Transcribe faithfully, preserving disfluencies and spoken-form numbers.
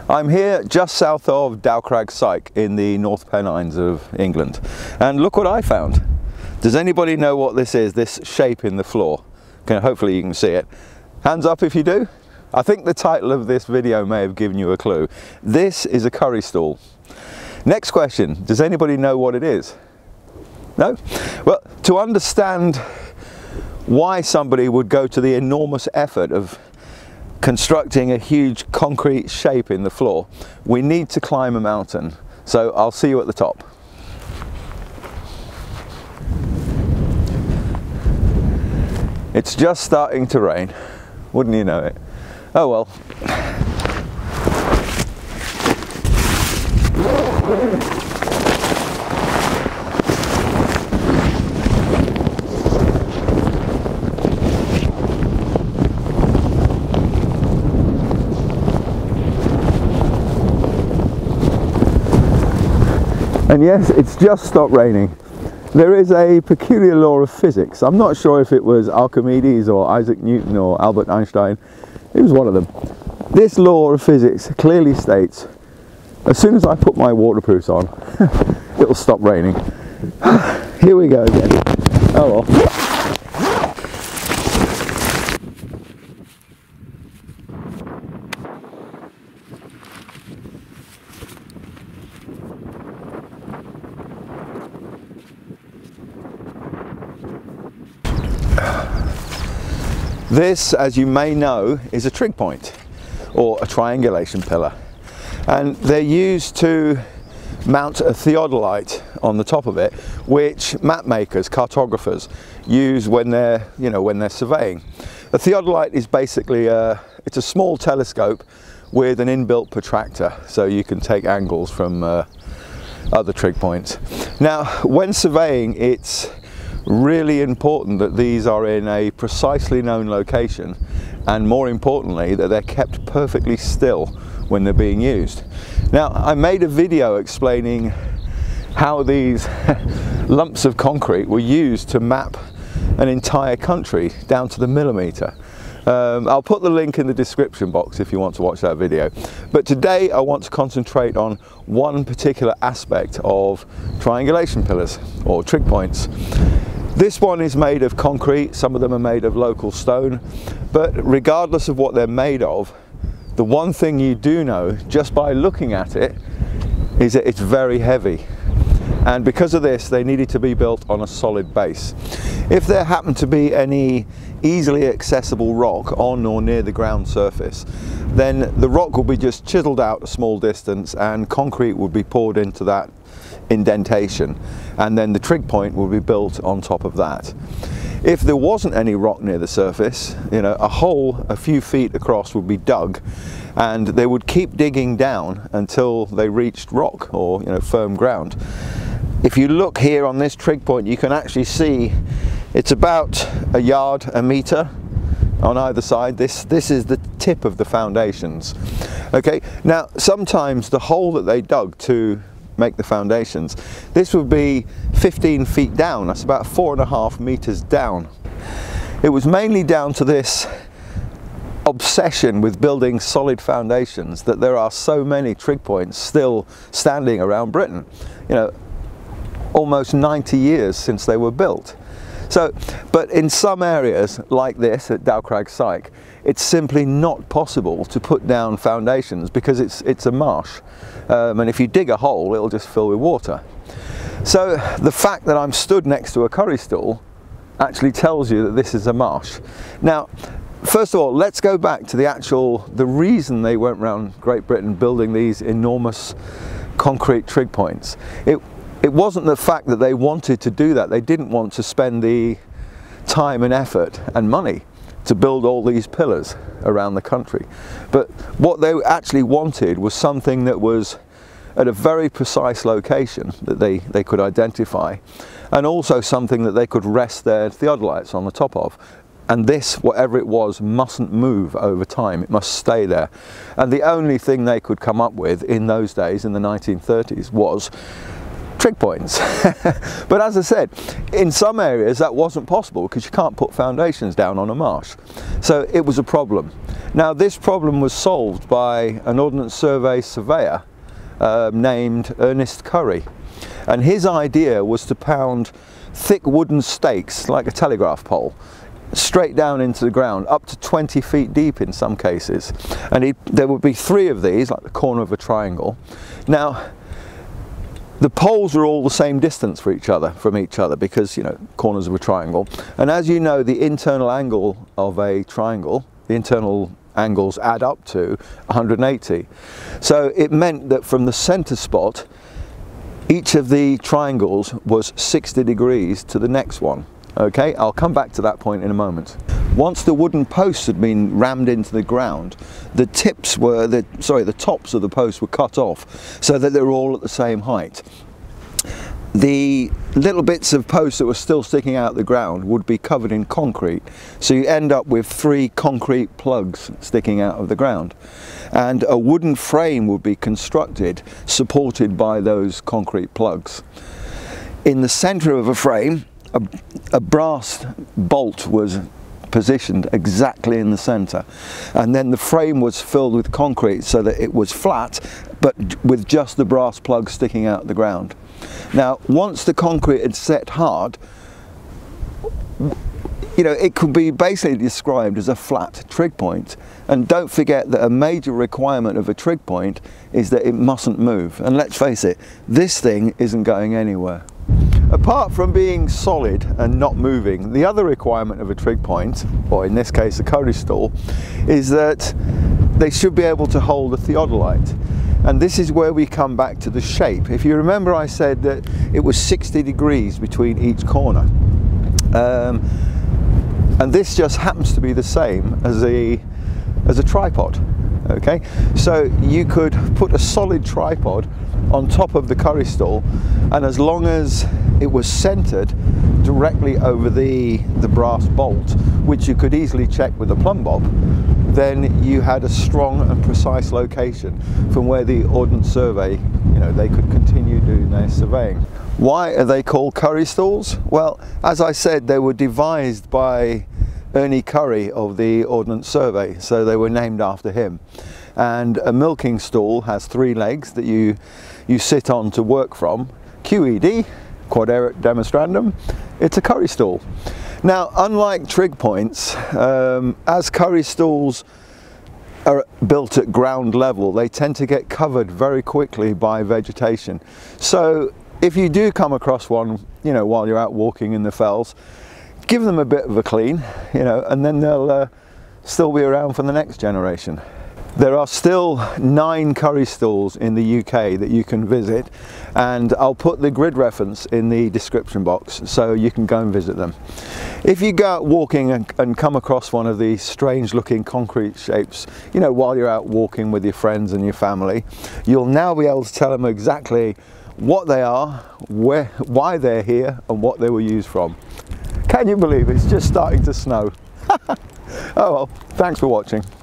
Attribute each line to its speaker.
Speaker 1: I'm here just south of Dowcrag Syke in the North Pennines of England, and look what I found. Does anybody know what this is, this shape in the floor? Okay, hopefully you can see it. Hands up if you do. I think the title of this video may have given you a clue. This is a curry stool. Next question, does anybody know what it is? No? Well, to understand why somebody would go to the enormous effort of constructing a huge concrete shape in the floor, we need to climb a mountain. So I'll see you at the top. It's just starting to rain, wouldn't you know it? Oh well. And yes, it's just stopped raining. There is a peculiar law of physics. I'm not sure if it was Archimedes or Isaac Newton or Albert Einstein. It was one of them. This law of physics clearly states, as soon as I put my waterproofs on, it'll stop raining. Here we go again. Oh well. This, as you may know, is a trig point or a triangulation pillar, and they're used to mount a theodolite on the top of it, which map makers, cartographers use when they're, you know, when they're surveying. A theodolite is basically a, it's a small telescope with an inbuilt protractor, so you can take angles from uh, other trig points. Now, when surveying, it's really important that these are in a precisely known location, and more importantly that they're kept perfectly still when they're being used. Now, I made a video explaining how these lumps of concrete were used to map an entire country down to the millimeter. Um, I'll put the link in the description box if you want to watch that video. But today I want to concentrate on one particular aspect of triangulation pillars or trig points. This one is made of concrete, some of them are made of local stone, but regardless of what they're made of, the one thing you do know just by looking at it is that it's very heavy. And because of this, they needed to be built on a solid base. If there happened to be any easily accessible rock on or near the ground surface, then the rock will be just chiseled out a small distance and concrete would be poured into that indentation, and then the trig point will be built on top of that. If there wasn't any rock near the surface, you know, a hole a few feet across would be dug, and they would keep digging down until they reached rock or, you know, firm ground. If you look here on this trig point, you can actually see it's about a yard, a meter on either side. This this is the tip of the foundations. Okay, now sometimes the hole that they dug to make the foundations, this would be fifteen feet down. That's about four and a half meters down. It was mainly down to this obsession with building solid foundations that there are so many trig points still standing around Britain. You know, almost ninety years since they were built. So, but in some areas like this at Dowcrag Syke, it's simply not possible to put down foundations because it's it's a marsh, um, and if you dig a hole, it'll just fill with water. So the fact that I'm stood next to a curry stool actually tells you that this is a marsh. Now, first of all, let's go back to the actual the reason they went around Great Britain building these enormous concrete trig points. It It wasn't the fact that they wanted to do that. They didn't want to spend the time and effort and money to build all these pillars around the country. But what they actually wanted was something that was at a very precise location that they, they could identify, and also something that they could rest their theodolites on the top of. And this, whatever it was, mustn't move over time. It must stay there. And the only thing they could come up with in those days, in the nineteen thirties, was trig points. But as I said, in some areas that wasn't possible because you can't put foundations down on a marsh. So it was a problem. Now this problem was solved by an Ordnance Survey surveyor uh, named Ernest Curry. And his idea was to pound thick wooden stakes, like a telegraph pole, straight down into the ground, up to twenty feet deep in some cases. And he, there would be three of these, like the corner of a triangle. Now, the poles are all the same distance for each other, from each other, because, you know, corners of a triangle. And as you know, the internal angle of a triangle, the internal angles add up to one hundred eighty. So it meant that from the center spot, each of the triangles was sixty degrees to the next one. Okay, I'll come back to that point in a moment. Once the wooden posts had been rammed into the ground, the tips were, the, sorry, the tops of the posts were cut off so that they were all at the same height. The little bits of posts that were still sticking out of the ground would be covered in concrete. So you end up with three concrete plugs sticking out of the ground. And a wooden frame would be constructed, supported by those concrete plugs. In the center of a frame, a, a brass bolt was positioned exactly in the center, and then the frame was filled with concrete so that it was flat, but with just the brass plug sticking out the ground. Now, once the concrete had set hard, you know, it could be basically described as a flat trig point. And don't forget that a major requirement of a trig point is that it mustn't move. And let's face it, this thing isn't going anywhere. Apart from being solid and not moving, the other requirement of a trig point, or in this case a Curry stool, is that they should be able to hold a theodolite. And this is where we come back to the shape. If you remember, I said that it was sixty degrees between each corner. Um, and this just happens to be the same as a, as a tripod. Okay, so you could put a solid tripod on top of the Curry stool, and as long as it was centered directly over the, the brass bolt, which you could easily check with a plumb bob, then you had a strong and precise location from where the Ordnance Survey, you know, they could continue doing their surveying. Why are they called Curry stools? Well, as I said, they were devised by Ernie Curry of the Ordnance Survey, so they were named after him. And a milking stool has three legs that you you sit on to work from. Q E D, quaderat demonstrandum, it's a Curry stool. Now, unlike trig points, um, as Curry stools are built at ground level, they tend to get covered very quickly by vegetation. So if you do come across one, you know, while you're out walking in the fells, give them a bit of a clean, you know, and then they'll uh, still be around for the next generation. There are still nine Curry stools in the U K that you can visit, and I'll put the grid reference in the description box so you can go and visit them. If you go out walking and, and come across one of these strange looking concrete shapes, you know, while you're out walking with your friends and your family, you'll now be able to tell them exactly what they are, where, why they're here, and what they were used from. Can you believe it's just starting to snow? Oh well, thanks for watching.